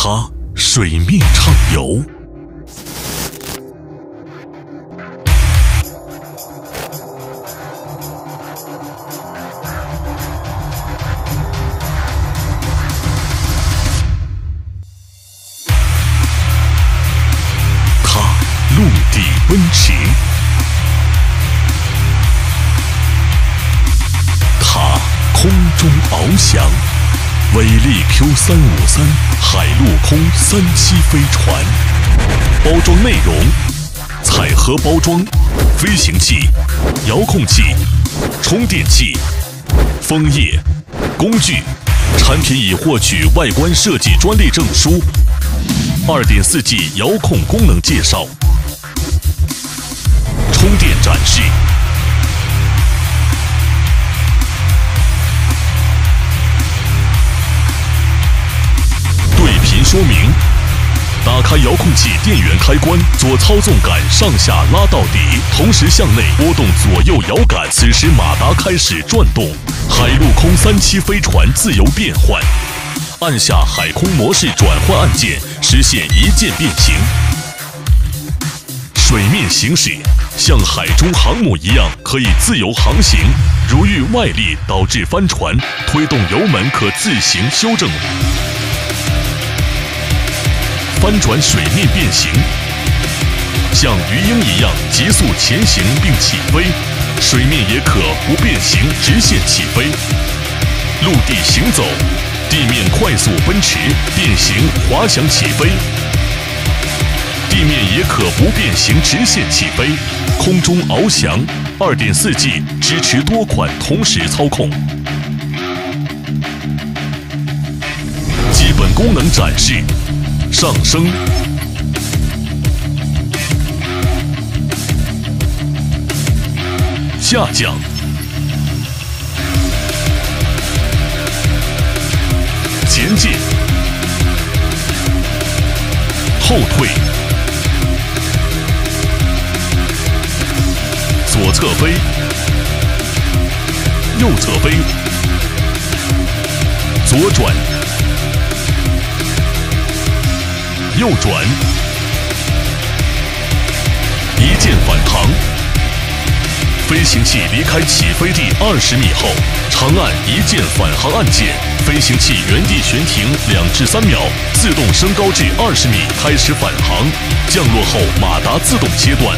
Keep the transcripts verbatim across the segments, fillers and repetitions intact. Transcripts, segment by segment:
它水面畅游，它陆地奔驰，它空中翱翔。伟力 Q 三五三海陆空三栖飞船，包装内容：彩盒包装、飞行器、遥控器、充电器、枫叶、工具。产品已获取外观设计专利证书。二点四 G 遥控功能介绍。充电展示。说明：打开遥控器电源开关，左操纵杆上下拉到底，同时向内拨动左右摇杆，此时马达开始转动，海陆空三栖飞船自由变换。按下海空模式转换按键，实现一键变形。水面行驶像海中航母一样，可以自由航行。如遇外力导致翻船，推动油门可自行修正。翻转水面变形，像鱼鹰一样急速前行并起飞，水面也可不变形直线起飞。陆地行走，地面快速奔驰变形滑翔起飞，地面也可不变形直线起飞。空中翱翔 二点四 G 支持多款同时操控。基本功能展示。上升，下降，前进，后退，左侧飞，右侧飞，左转。右转，一键返航。飞行器离开起飞地二十米后，长按一键返航按键，飞行器原地悬停两至三秒，自动升高至二十米，开始返航。降落后，马达自动切断。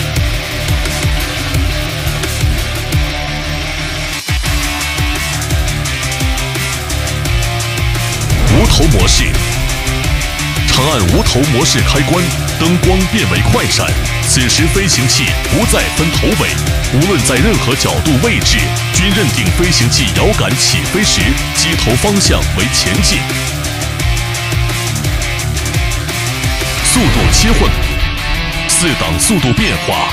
无头模式。长按无头模式开关，灯光变为快闪。此时飞行器不再分头尾，无论在任何角度位置，均认定飞行器摇杆起飞时，机头方向为前进。速度切换，四档速度变化。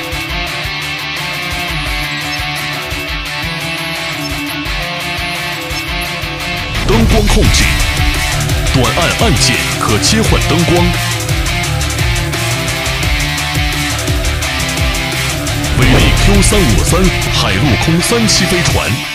灯光控制。短按按键可切换灯光。伟力 Q 三五三海陆空三栖飞船。